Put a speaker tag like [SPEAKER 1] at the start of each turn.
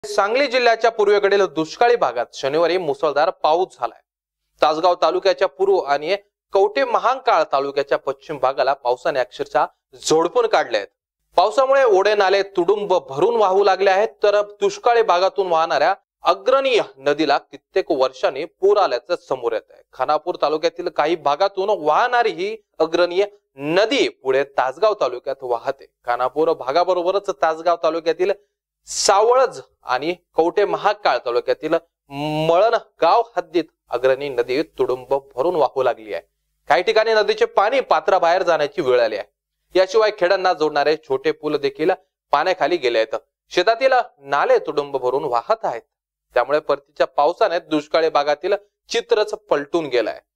[SPEAKER 1] सांगली जिल्ह्याच्या पूर्वेकडील दुष्काळी भागात शनिवारी मुसळधार पाऊस झालाय। तासगाव तालुक्याच्या पूर्व आणि कवठे महांकाळ तालुक्याच्या पश्चिम भागाला पावसाने अक्षरशः झोडपून काढले आहेत। पावसामुळे ओढे नाले तुडुंब भरून वाहू लागले आहेत, तर दुष्काळी भागातून वाहणाऱ्या अग्रणी नदीला कित्येक वर्षांनी पूर आल्याचं समोर येत आहे। खानापूर तालुक्यातील काही भागातून वाहणारी ही अग्रणी नदी पुढे तासगाव तालुक्यात वाहते। खानापूर भागाबरोबरच तासगाव तालुक्यातील सावळज आणि कवठे महांकाळ तालुक्यातील मळण गाव हद्दीत अग्रणी नदी तुडुंब भरून वाहू लागली आहे। काही ठिकाणी नदीचे पाणी पात्राबाहेर जाण्याची वेळ आली आहे। याशिवाय खेड्यांना जोडणारे छोटे पूल देखील पाण्याखाली गेले आहेत। शेतातील नाले तुडुंब भरून वाहत आहेत। त्यामुळे परतीच्या पावसाने दुष्काळी भागातील चित्रच पलटून गेलाय।